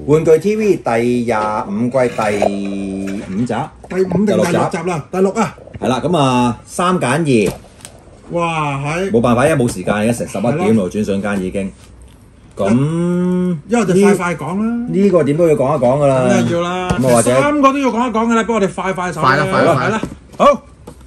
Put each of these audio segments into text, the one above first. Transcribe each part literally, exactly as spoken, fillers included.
玩具 T V 第廿五季第五集， 第五定第六集啦，第六啊， 係啦，咁啊三揀二， 哇係， 冇辦法，因為冇時間，而家成十一點咯，轉上間已經。咁因為我哋快快講啦， 呢個點都要講一講噶啦， 梗係要啦， 咁啊或者三個都要講一講噶啦，不過我哋快快手， 快啦快啦快啦， 好。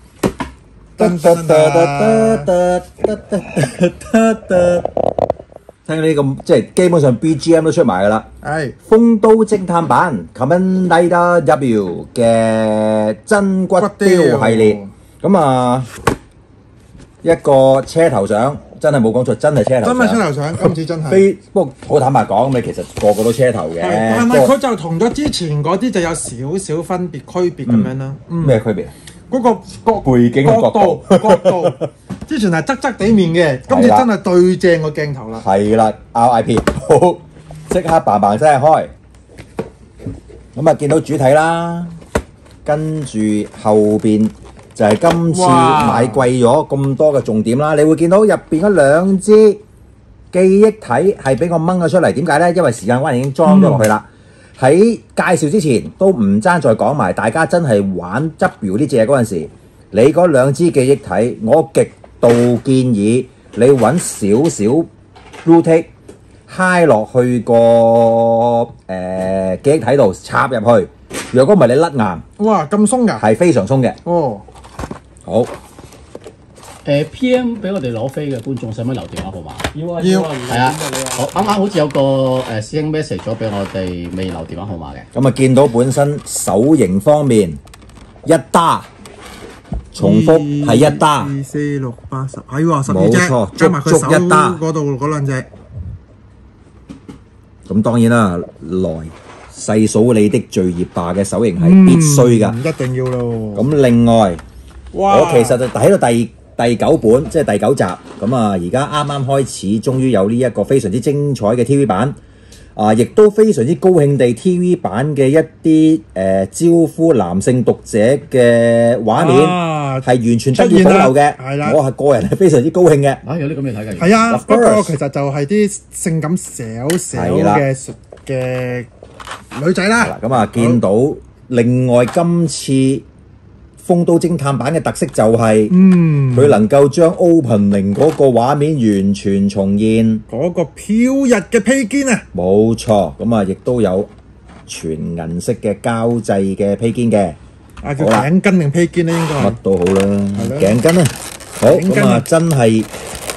聽呢咁即係基本上 B G M 都出埋噶啦。 係 《風都偵探版 Kamen Rider W》嘅真骨雕系列，咁啊一個車頭相，真係冇講錯，真係車頭相。 真係車頭相，今次真係。 非不過好坦白講，咁你其實個個都車頭嘅， 但係佢就同咗之前嗰啲就有少少分別區別咁樣啦。 咩區別啊？ 嗰個角背景嘅角度， 角度，之前係側側地面嘅，今次真係對正個鏡頭啦。 係啦 ，R I P， 好，即刻嘭嘭聲開。咁啊，見到主體啦，跟住後邊就係今次買貴咗咁多嘅重點啦。你會見到入邊嗰兩支記憶體係俾我掹咗出嚟，點解呢？因為時間關係已經裝咗落去啦。喺介紹之前都唔爭再講埋，大家真係玩 W 呢隻嘢嗰陣時，你嗰兩支記憶體，我極度建議你揾少少 Blu-tack 揩落去個誒、呃、記憶體度插入去，若果唔係你甩硬， 哇咁鬆㗎， 係非常鬆嘅。 哦， 好。 誒 P M 俾我哋攞飛嘅觀眾，使唔使留電話號碼？ 要啊要啊， 係啊，好啱啱好似有個誒師兄 message 咗俾我哋未留電話號碼嘅。 咁啊，見到本身手型方面一打，重複係一打， 二四六八十，係喎，十二隻， 冇錯， 加埋佢手足足一打嗰度嗰兩隻。 咁當然啦，來細數你的罪孽吧嘅手型係必須㗎。 嗯，一定要咯。 咁另外， 哇我其實就睇到第第九本，即係第九集。咁啊，而家啱啱開始，終於有呢一個非常之精彩嘅 T V 版。啊，亦都非常之高興地 T V 版嘅一啲誒、呃、招呼男性讀者嘅畫面啊係完全得以保留嘅。 係啦， 我係個人係非常之高興嘅。 啊，有啲咁嘅睇㗎。 係啊， Of 不過 course 其實就係啲性感小小係啦嘅嘅女仔啦。 咁啊，見到另外今次風都偵探版嘅特色就係、是， 嗯， 佢能夠將 opening 嗰個畫面完全重現。 嗰個飄逸嘅披肩啊， 冇錯，咁啊，亦都有全銀色嘅膠製嘅披肩嘅。 啊叫頸巾定披肩咧，應該乜係。 都好啦， 係咯頸巾啊，好頸巾咁啊，真係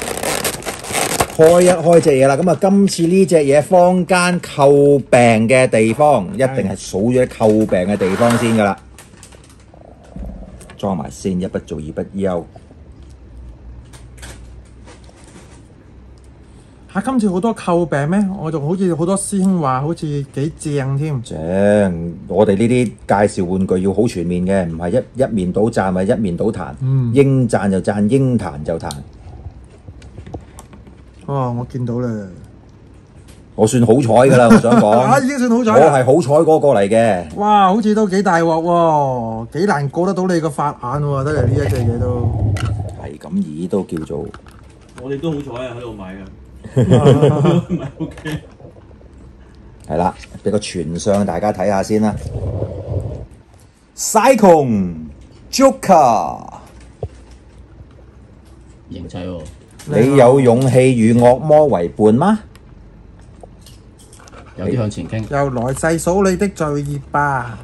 開一開隻嘢啦。咁啊，今次呢隻嘢坊間詬病嘅地方，一定係數咗啲詬病嘅地方先噶啦。裝埋先，一不做二不休。 嚇！今次好多詬病咩？我仲好似好多師兄話好似幾正添。 正，我哋呢啲介紹玩具要好全面嘅，唔係一一面倒讚或者一面倒彈。 嗯應讚就讚，應彈就彈。 哦，我見到啦。 我算好彩㗎啦，我想講。 啊，已經算好彩我啦。 係好彩嗰個嚟嘅。 哇，好似都幾大鑊喎，幾難過得到你個法眼喎，得嚟呢一隻嘢都。 係咁意都叫做。 我哋都好彩啊，喺度買嘅，唔係 OK。 係啦，俾個全相大家睇下先啦。Cyclone Joker， 型仔喎。 你有勇氣與惡魔為伴嗎？ 有啲向前傾。 又來細數你的罪孽吧。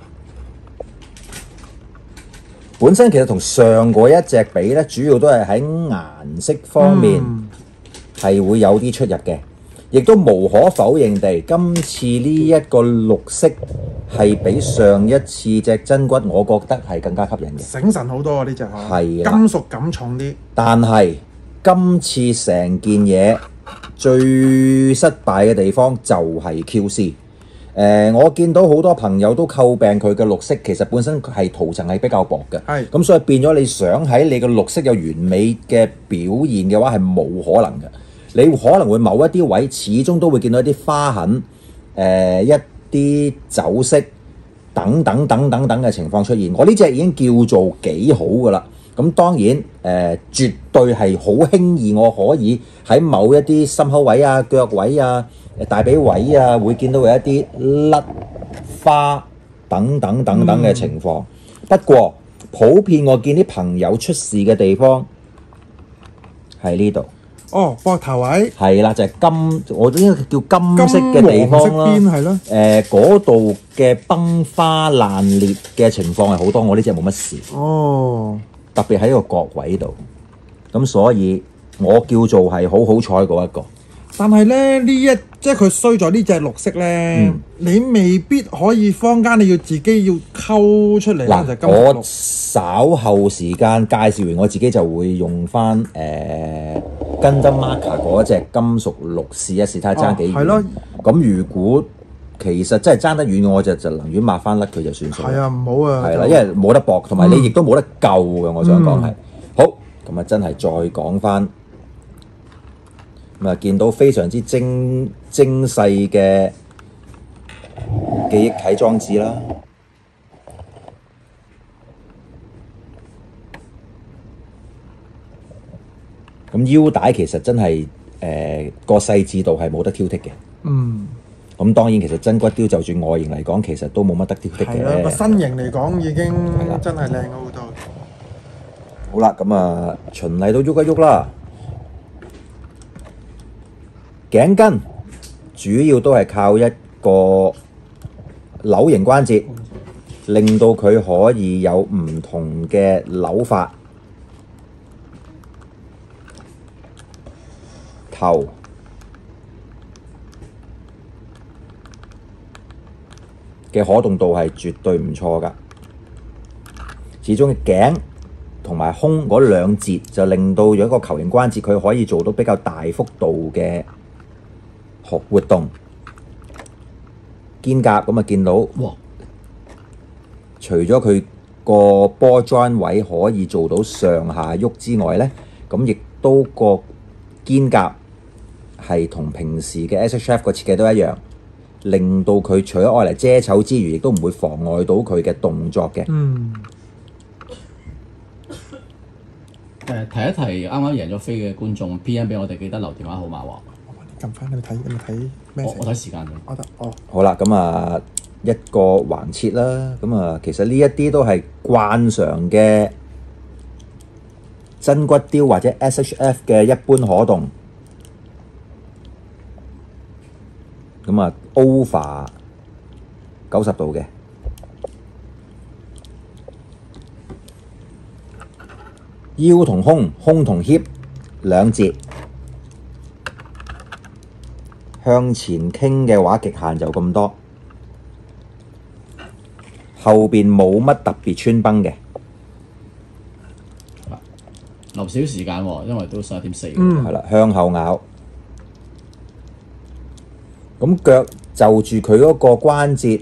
本身其實同上嗰一隻比咧，主要都係喺顏色方面係會有啲出入嘅，亦都無可否認地，今次呢一個綠色係比上一次隻真骨，我覺得係更加吸引嘅。 醒神好多啊！呢隻係啊金屬感重啲。 但係今次成件嘢最失敗嘅地方就係 Q C。誒、呃，我見到好多朋友都詬病佢嘅綠色，其實本身係塗層係比較薄嘅， 係咁所以變咗你想喺你嘅綠色有完美嘅表現嘅話係冇可能嘅。你可能會某一啲位始終都會見到一啲花痕，誒、呃、一啲走色等等等等等嘅情況出現。我呢隻已經叫做幾好㗎啦。 咁當然誒、呃，絕對係好輕易，我可以喺某一啲心口位啊、腳位啊、大髀位啊，會見到有一啲甩花等等等等嘅情況。嗯、不過普遍我見啲朋友出事嘅地方係呢度。 哦，膊頭位係啦，就係、是、金，我應該叫金色嘅地方啦。 金黃色邊係咯。 誒，嗰度嘅崩花爛裂嘅情況係好多，我呢隻冇乜事。 哦， 特別喺個角位度，咁所以我叫做係好好彩嗰一個。 但係咧呢一即係佢衰在呢隻綠色咧， 嗯、 你未必可以坊間你要自己要溝出嚟啦。就金我稍後時間介紹完，我自己就會用翻誒 Gundam Marker 嗰隻金屬綠試一試，睇下爭幾遠。係咯、哦。咁如果其實真係爭得遠嘅，我就就寧願抹翻甩佢就算數。係啊，唔好啊。係啦， 因為冇得搏，同埋你亦都冇得救嘅。我想講係、嗯、好咁啊，真係再講翻咁啊，見到非常之精精細嘅記憶體裝置啦。咁腰帶其實真係誒個細緻度係冇得挑剔嘅。嗯。咁當然其實真骨雕就算外形嚟講，其實都冇乜得挑剔嘅。 係啦，個身形嚟講已經真係靚咗好多。 好啦，咁啊循例都喐一喐啦。頸巾主要都係靠一個扭形關節，令到佢可以有唔同嘅扭法。頭嘅可動度係絕對唔錯㗎，始終頸同埋胸嗰兩節就令到有一個球形關節，佢可以做到比較大幅度嘅活動。肩胛咁啊，見到哇，除咗佢個波 joint 位可以做到上下喐之外咧，咁亦都個肩胛係同平時嘅 S H F 個設計都一樣，令到佢除咗愛嚟遮醜之餘，亦都唔會妨礙到佢嘅動作嘅。嗯。 誒，提一提啱啱贏咗飛嘅觀眾 P M 俾我哋，記得留電話號碼喎。 撳翻你睇，你睇咩？ 我我睇時間嘅。 我得哦。 好啦，咁啊一個橫切啦，咁啊其實呢一啲都係慣常嘅真骨雕或者 S H F 嘅一般可動。咁啊 over 九十度嘅。腰同胸，胸同 hip 兩節。向前傾嘅話，極限就咁多。後邊冇乜特別穿崩嘅。 留少時間喎，因為都十一點四。 嗯，係啦，向後咬。咁腳就住佢嗰個關節，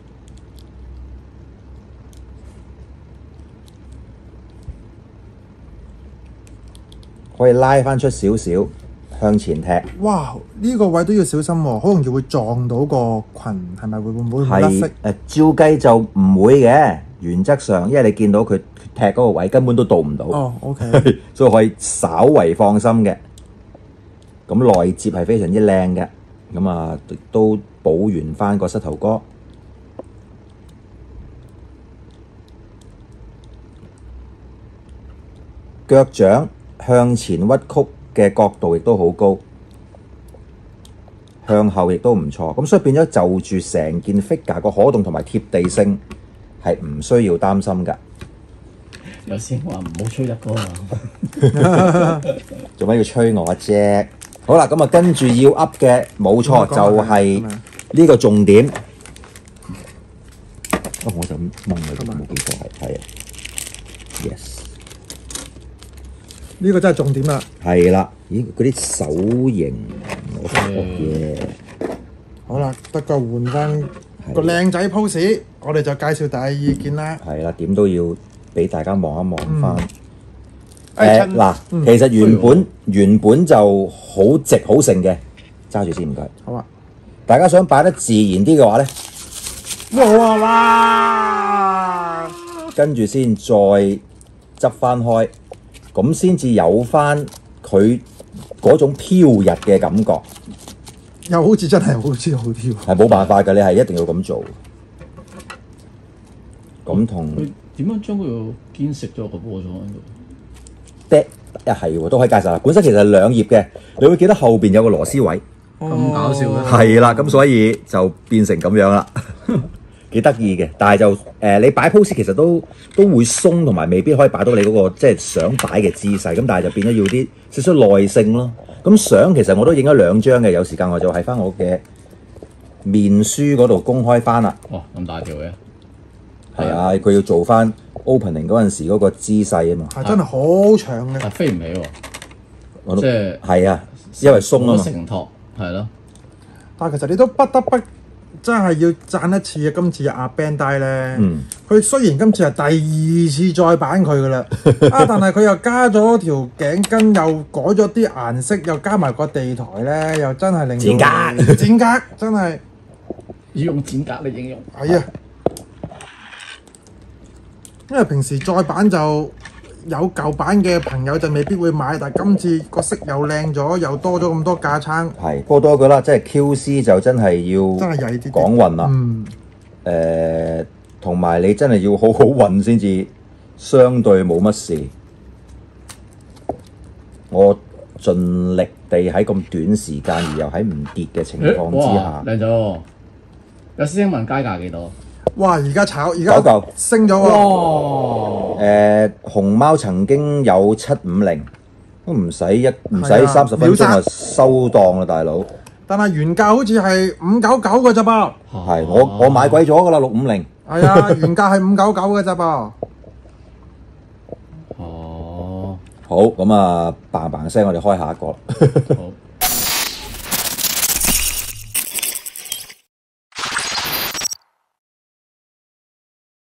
可以拉翻出少少。向前踢， 哇！呢、這個位都要小心喎，好容易會撞到個裙，係咪會會唔會甩色？ 誒，照計就唔會嘅，原則上，因為你見到佢踢嗰個位根本都到唔到。 哦 ，OK， 所以可以稍為放心嘅。咁內接係非常之靚嘅，咁啊都補完翻個膝頭哥。腳掌向前屈曲嘅角度亦都好高，向後亦都唔錯，咁所以變咗就住成件 figure 個可動同埋貼地性係唔需要擔心㗎。 有先話唔好吹入歌啊！ 做咩要吹我啫？好啦，咁啊跟住要 up 嘅冇錯就係呢個重點。哦，我就咁掹佢，冇記錯係係啊 ，yes。 呢個真係重點啦！ 係啦，咦？嗰啲手型我發覺嘅。 好啦，得個換翻個靚仔 pose，我哋就介紹大家意見啦。 係啦，點都要俾大家望一望翻。誒嗱，其實原本原本就好直好盛嘅，揸住先唔該。 好啊！ 大家想擺得自然啲嘅話咧， 哇哇！ 跟住先再執翻開，咁先至有翻佢嗰種飄逸嘅感覺。 又好似真係好似好跳。 係冇辦法㗎，你係一定要咁做。咁同佢點樣將佢堅食咗個波咗喺度？ 爹一係喎，都可以介紹啦。本身其實係兩頁嘅，你會記得後邊有個螺絲位。 咁搞笑嘅。 係啦，咁所以就變成咁樣啦，幾得意嘅。但係就誒、呃，你擺 pose 其實都都會鬆，同埋未必可以擺到你嗰、那個即係想擺嘅姿勢。咁但係就變咗要啲少少耐性咯。咁相其實我都影咗兩張嘅，有時間我就喺翻我嘅面書嗰度公開翻啦。 哇！咁大條嘅。 係啊，佢要做翻 opening 嗰陣時嗰個姿勢啊嘛。 係真係好長嘅。 但飛唔起喎。 我都即係係啊，因為鬆啊嘛。 承托係咯。 但係其實你都不得不真係要讚一次啊！今次阿 Bandai 咧，佢、 嗯、 雖然今次係第二次再版佢噶啦，啊，但係佢又加咗條頸巾，又改咗啲顏色，又加埋個地台咧，又真係令剪格剪格真係要用剪格嚟形容。 係啊，因為平時再版就有舊版嘅朋友就未必會買，但係今次個色又靚咗，又多咗咁多架撐。 係，不過多句啦，即係 Q C 就真係要真係曳啲講運啦。 嗯。 誒，同埋你真係要好好運先至相對冇乜事。我盡力地喺咁短時間而又喺唔跌嘅情況之下， 靚咗喎！有師兄問街價幾多？ 哇！而家炒而九嚿家升咗喎。 哇！ 誒，熊貓曾經有七五零，都唔使一唔使係啊三十分鐘就收檔啦，大佬。 但係原價好似係五九九嘅咋噃。 係我我買貴咗㗎啦，六五零。 係啊，原價係五九九嘅咋噃。 哦， 好，咁啊，嘭嘭聲，我哋開下一個啦。 好。